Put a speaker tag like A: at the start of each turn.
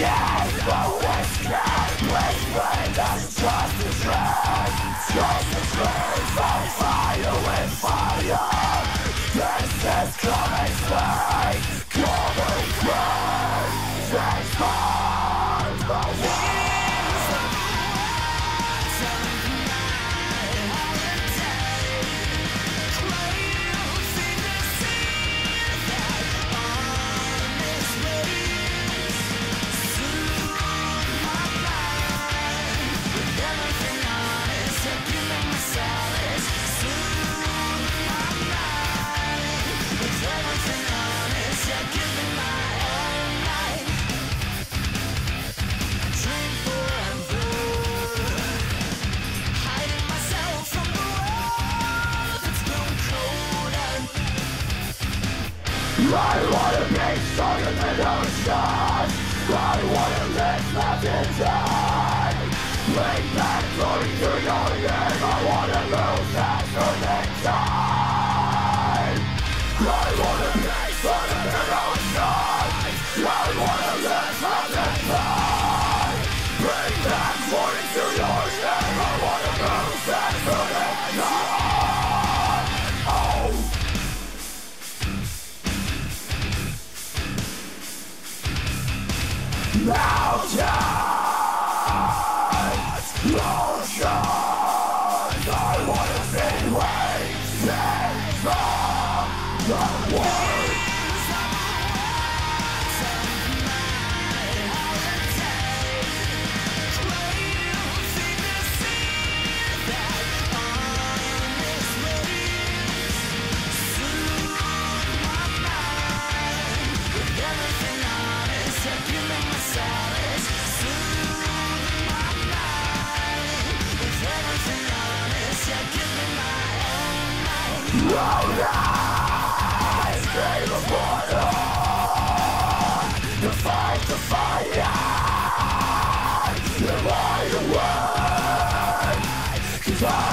A: I wanna be stronger than ocean. I wanna live left in time. Bring back glory to your name. I wanna lose faster than time. I wanna be stronger than ocean. I wanna live left in time. Bring back glory to your name. I wanna lose faster than time. Mountains, oceans, I wanna be wasted from the world. To fight the fire, to lie away, 'cause I